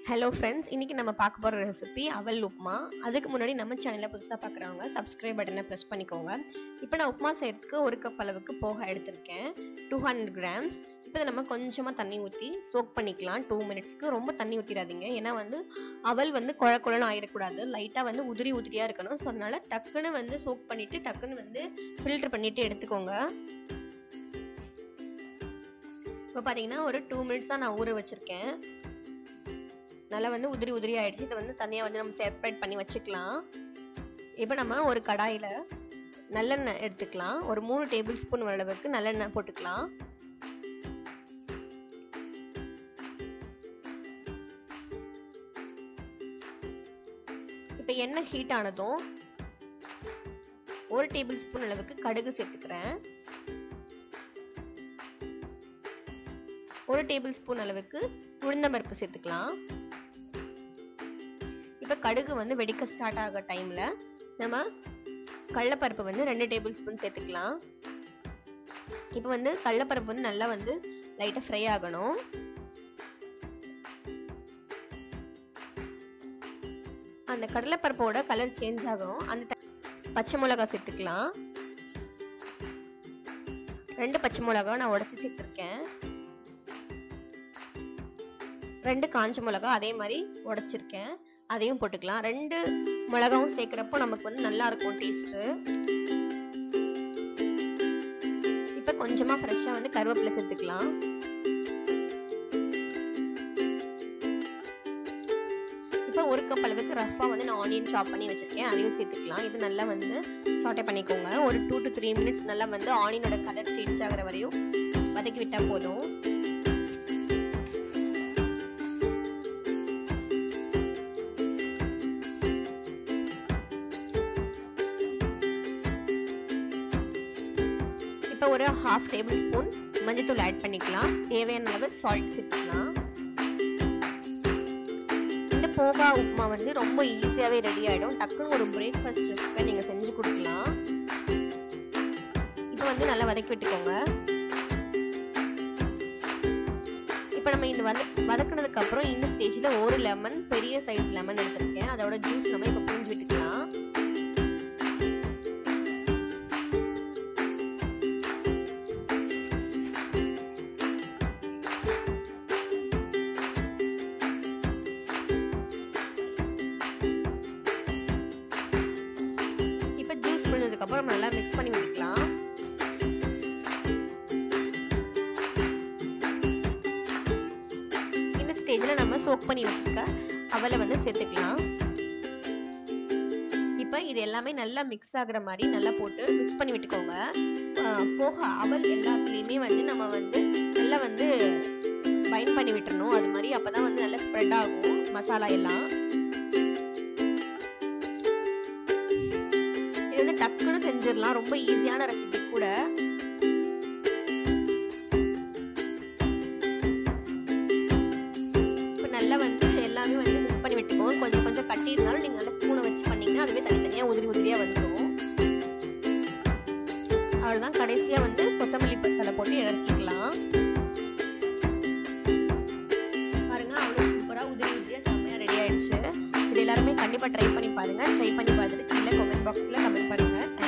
Hello friends, இன்றைக்கி நம்ம பார்க்க போகிற ரெசிபி அவல் உப்புமா. அதுக்கு முன்னாடி நம்ம சேனலில் புதுசாக பார்க்குறவங்க சப்ஸ்கிரைப் பட்டனை ப்ரெஸ் பண்ணிக்கோங்க. இப்போ நான் உப்புமா செய்கிறதுக்கு 1 கப் அளவுக்கு போக எடுத்திருக்கேன், 200 கிராம்ஸ். இப்போ இதை நம்ம கொஞ்சமாக தண்ணி ஊற்றி சோக் பண்ணிக்கலாம் 2 மினிட்ஸ்க்கு. ரொம்ப தண்ணி ஊற்றிடாதீங்க, ஏன்னா அவல் குழ குழன்னு ஆகிடக்கூடாது, லைட்டாக உதிரி உதிரியாக இருக்கணும். ஸோ அதனால் டக்குன்னு சோக் பண்ணிவிட்டு டக்குன்னு ஃபில்டர் பண்ணிவிட்டு எடுத்துக்கோங்க. இப்போ பார்த்தீங்கன்னா ஒரு 2 மினிட்ஸ் தான் நான் ஊற வச்சுருக்கேன். நல்லா உதிரி உதிரி ஆகிடுச்சு. இதை தனியாக நம்ம செப்பரேட் பண்ணி வச்சுக்கலாம். இப்போ நம்ம ஒரு கடாயில் நல்லெண்ணெய் எடுத்துக்கலாம். ஒரு 3 டேபிள் ஸ்பூன் அளவுக்கு நல்லெண்ணெய் போட்டுக்கலாம். இப்போ எண்ணெய் ஹீட் ஆனதும் 1 டேபிள் ஸ்பூன் அளவுக்கு கடுகு சேர்த்துக்கிறேன். 1 டேபிள் ஸ்பூன் அளவுக்கு உளுந்தம்பருப்பு சேர்த்துக்கலாம். இப்போ கடுகு வெடிக்க ஸ்டார்ட் ஆக டைமில் நம்ம கடலைப்பருப்பு 2 டேபிள் ஸ்பூன் சேர்த்துக்கலாம். இப்போ கடலைப்பருப்பு நல்லா லைட்டாக ஃப்ரை ஆகணும். அந்த கடலைப்பருப்போட கலர் சேஞ்ச் ஆகும். அந்த பச்சை மிளகாய் சேர்த்துக்கலாம். 2 பச்சை மிளகாய் நான் உடைச்சி சேர்த்துருக்கேன். 2 காஞ்ச மிளகாய் அதே மாதிரி உடைச்சிருக்கேன், அதையும் போட்டுக்கலாம். 2 மிளகாவும் சேர்க்குறப்போ நமக்கு நல்லா இருக்கும் டேஸ்ட்டு. இப்போ கொஞ்சமாக ஃப்ரெஷ்ஷாக கருவேப்பிலை சேர்த்துக்கலாம். இப்போ 1 கப் அளவுக்கு ரஃபாக நான் ஆனியன் சாப் பண்ணி வச்சுருக்கேன், அதையும் சேர்த்துக்கலாம். இது நல்லா சாட்டே பண்ணிக்கோங்க. ஒரு 2 to 3 மினிட்ஸ் நல்லா ஆனியனோட கலர் சேஞ்ச் ஆகிற வரையும் வதக்கி விட்டால் போதும். இப்போ ஒரு 1/2 டேபிள் ஸ்பூன் மஞ்சள்தூள் ஆட் பண்ணிக்கலாம். தேவையான அளவு சால்ட் சேர்த்துக்கலாம். இந்த போகா உப்புமா ரொம்ப ஈஸியாகவே ரெடி ஆகிடும். டக்குன்னு ஒரு பிரேக்ஃபாஸ்ட் ரெசிபியை நீங்கள் செஞ்சு கொடுக்கலாம். இப்போ நல்லா வதக்கி விட்டுக்கோங்க. இப்போ நம்ம இந்த வதக்குனதுக்கு அப்புறம் இந்த ஸ்டேஜில் ஒரு லெமன், பெரிய சைஸ் லெமன் எடுத்திருக்கேன், அதோட ஜூஸ் நம்ம இப்போ புழிஞ்சு விட்டுக்கலாம். அப்புறம் நல்லா மிக்ஸ் பண்ணி விட்டுக்கலாம். இந்த ஸ்டேஜ்ல நம்ம சோக் பண்ணி வச்சிருக்க அவலை சேர்த்துக்கலாம். இப்போ இது எல்லாமே நல்லா மிக்ஸ் ஆகுற மாதிரி நல்லா போட்டு மிக்ஸ் பண்ணி விட்டுக்கோங்க. போக அவல் எல்லாத்துலேயுமே நம்ம நல்லா பைண்ட் பண்ணி விட்டுறணும். அது மாதிரி அப்பதான் நல்லா ஸ்ப்ரெட் ஆகும் மசாலா எல்லாம். டக்குன்னு செஞ்சிடலாம், ரொம்ப ஈஸியான ரெசிபி கூட. இப்போ நல்லா எல்லாமே மிக்ஸ் பண்ணி விட்டுக்கோங்க. கொஞ்சம் கொஞ்சம் கட்டி இருந்தாலும் நீங்கள் நல்லா ஸ்பூனை வச்சு பண்ணீங்கன்னா அதுவே தனித்தனியாக உதிரி உதிரியாக வந்துடும். அவ்வளோதான். கடைசியாக கொத்தமல்லி தழை போட்டு இறக்கிக்கலாம். பாருங்க, அவ்வளோ சூப்பராக உதிரி உதிரியாக செம்மையாக ரெடி ஆயிடுச்சு. இது எல்லாருமே கண்டிப்பாக ட்ரை பண்ணி பாருங்கள். ட்ரை பண்ணி பார்த்துட்டு கீழே கமெண்ட் பாக்ஸில் கமெண்ட் பண்ணுங்கள்.